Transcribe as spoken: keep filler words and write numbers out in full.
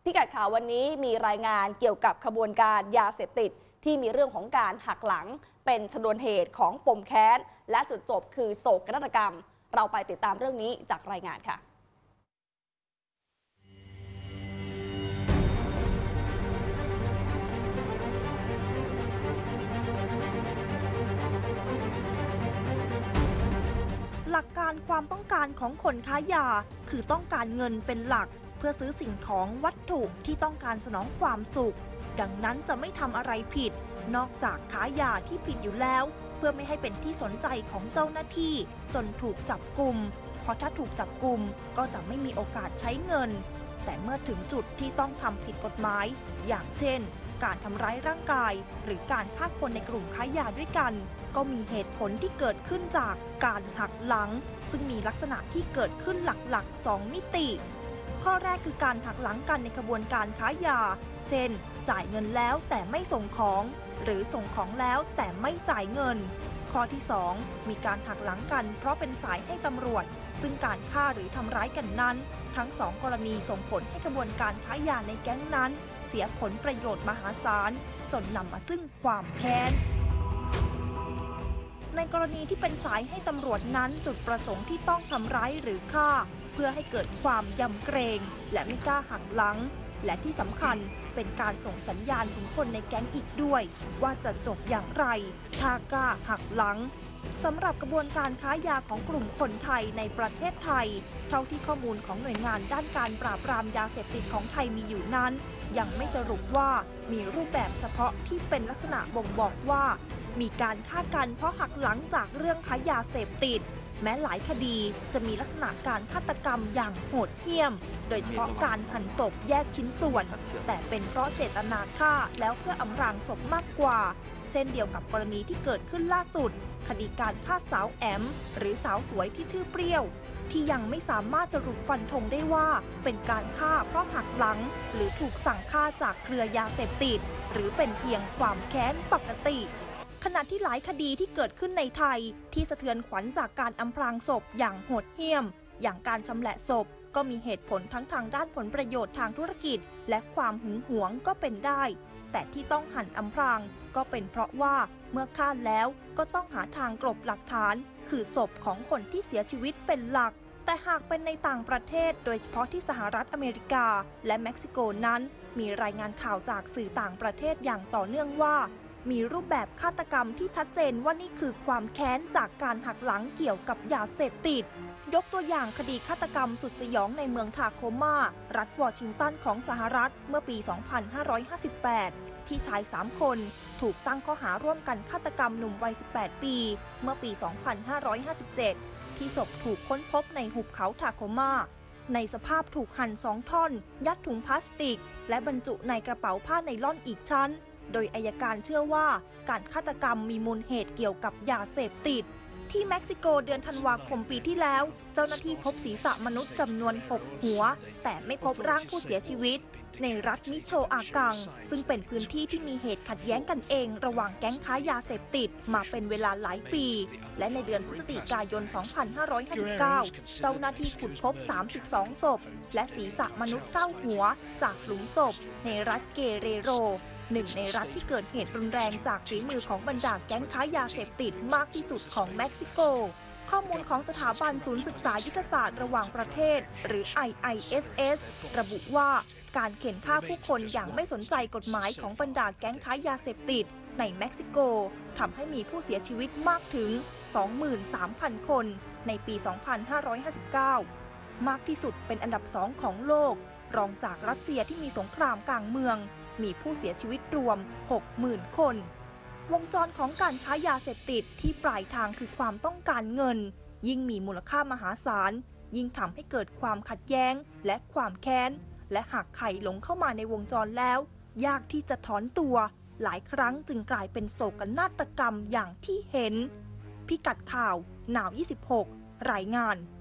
พิกัดข่าววันนี้มีรายงานเกี่ยวกับขบวนการยาเสพติดที่มีเรื่องของการหักหลังเป็นชนวนเหตุของปมแค้นและจุดจบคือโศกนาฏกรรมเราไปติดตามเรื่องนี้จากรายงานค่ะหลักการความต้องการของคนค้ายาคือต้องการเงินเป็นหลักเพื่อซื้อสิ่งของวัตถุที่ต้องการสนองความสุขดังนั้นจะไม่ทำอะไรผิดนอกจากค้ายาที่ผิดอยู่แล้วเพื่อไม่ให้เป็นที่สนใจของเจ้าหน้าที่จนถูกจับกุมเพราะถ้าถูกจับกุมก็จะไม่มีโอกาสใช้เงินแต่เมื่อถึงจุดที่ต้องทำผิดกฎหมายอย่างเช่นการทำร้ายร่างกายหรือการฆ่าคนในกลุ่มค้ายาด้วยกันก็มีเหตุผลที่เกิดขึ้นจากการหักหลังซึ่งมีลักษณะที่เกิดขึ้นหลักๆสองมิติข้อแรกคือการหักหลังกันในกระบวนการค้ายาเช่นจ่ายเงินแล้วแต่ไม่ส่งของหรือส่งของแล้วแต่ไม่จ่ายเงินข้อที่สองมีการหักหลังกันเพราะเป็นสายให้ตำรวจซึ่งการฆ่าหรือทำร้ายกันนั้นทั้งสองกรณีส่งผลให้กระบวนการค้ายาในแก๊งนั้นเสียผลประโยชน์มหาศาลจนนำมาซึ่งความแค้นในกรณีที่เป็นสายให้ตำรวจนั้นจุดประสงค์ที่ต้องทำร้ายหรือฆ่าเพื่อให้เกิดความยำเกรงและไม่กล้าหักหลังและที่สำคัญเป็นการส่งสัญญาณถึงคนในแก๊งอีกด้วยว่าจะจบอย่างไรถ้ากล้าหักหลังสำหรับกระบวนการค้ายาของกลุ่มคนไทยในประเทศไทยเท่าที่ข้อมูลของหน่วยงานด้านการปราบปรามยาเสพติดของไทยมีอยู่นั้นยังไม่สรุปว่ามีรูปแบบเฉพาะที่เป็นลักษณะบ่งบอกว่ามีการฆ่ากันเพราะหักหลังจากเรื่องค้ายาเสพติดแม้หลายคดีจะมีลักษณะการฆาตกรรมอย่างโหดเหี้ยมโดยเฉพาะการหั่นศพแยกชิ้นส่วนแต่เป็นเพราะเจตนาฆ่าแล้วเพื่ออำพรางศพมากกว่าเช่นเดียวกับกรณีที่เกิดขึ้นล่าสุดคดีการฆ่าสาวแอมหรือสาวสวยที่ชื่อเปรี้ยวที่ยังไม่สามารถสรุปฟันธงได้ว่าเป็นการฆ่าเพราะหักหลังหรือถูกสั่งฆ่าจากเครือยาเสพติดหรือเป็นเพียงความแค้นปกติขณะที่หลายคดีที่เกิดขึ้นในไทยที่สะเทือนขวัญจากการอำพรางศพอย่างโหดเหี้ยมอย่างการชำแหละศพก็มีเหตุผลทั้งทางด้านผลประโยชน์ทางธุรกิจและความหึงหวงก็เป็นได้แต่ที่ต้องหั่นอำพรางก็เป็นเพราะว่าเมื่อฆ่าแล้วก็ต้องหาทางกลบหลักฐานคือศพของคนที่เสียชีวิตเป็นหลักแต่หากเป็นในต่างประเทศโดยเฉพาะที่สหรัฐอเมริกาและเม็กซิโกนั้นมีรายงานข่าวจากสื่อต่างประเทศอย่างต่อเนื่องว่ามีรูปแบบฆาตกรรมที่ชัดเจนว่านี่คือความแค้นจากการหักหลังเกี่ยวกับยาเสพติดยกตัวอย่างคดีฆาตกรรมสุดสยองในเมืองทาโคมารัฐวอชิงตันของสหรัฐเมื่อปี สองพันห้าร้อยห้าสิบแปด ที่ชายสามคนถูกตั้งข้อหาร่วมกันฆาตกรรมหนุ่มวัย สิบแปด ปีเมื่อปี สองพันห้าร้อยห้าสิบเจ็ด ที่ศพถูกค้นพบในหุบเขาทาโคมาในสภาพถูกหั่นสองท่อนยัดถุงพลาสติกและบรรจุในกระเป๋าผ้าไนล่อนอีกชั้นโดยอัยการเชื่อว่าการฆาตกรรมมีมูลเหตุเกี่ยวกับยาเสพติดที่เม็กซิโกเดือนธันวาคมปีที่แล้วเจ้าหน้าที่พบศีรษะมนุษย์จำนวนหกหัวแต่ไม่พบร่างผู้เสียชีวิตในรัฐมิโชอากังซึ่งเป็นพื้นที่ที่มีเหตุขัดแย้งกันเองระหว่างแก๊งค้ายาเสพติดมาเป็นเวลาหลายปีและในเดือนพฤศจิกายน สองพันห้าร้อยห้าสิบเก้า เจ้าหน้าที่ขุดพบสามสิบสองศพและศีรษะมนุษย์เก้าหัวจากหลุมศพในรัฐเกเรโรหนึ่งในรัฐที่เกิดเหตุรุนแรงจากฝีมือของบรรดาแก๊งค้ายาเสพติดมากที่สุดของเม็กซิโกข้อมูลของสถาบันศูนย์ศึกษายุทธศาสตร์ระหว่างประเทศหรือ ไอ ไอ เอส เอส ระบุว่าการเข็นฆ่าผู้คนอย่างไม่สนใจกฎหมายของบรรดาแก๊งค้ายาเสพติดในเม็กซิโกทำให้มีผู้เสียชีวิตมากถึง สองหมื่นสามพัน คนในปี สองพันห้าร้อยห้าสิบเก้า มากที่สุดเป็นอันดับสองของโลกรองจากรัสเซียที่มีสงครามกลางเมืองมีผู้เสียชีวิตรวม หกหมื่น คนวงจรของการค้ายาเสพติดที่ปลายทางคือความต้องการเงินยิ่งมีมูลค่ามหาศาลยิ่งทำให้เกิดความขัดแย้งและความแค้นและหากใครหลงเข้ามาในวงจรแล้วยากที่จะถอนตัวหลายครั้งจึงกลายเป็นโศกนาฏกรรมอย่างที่เห็นพิกัดข่าว นาว ยี่สิบหก รายงาน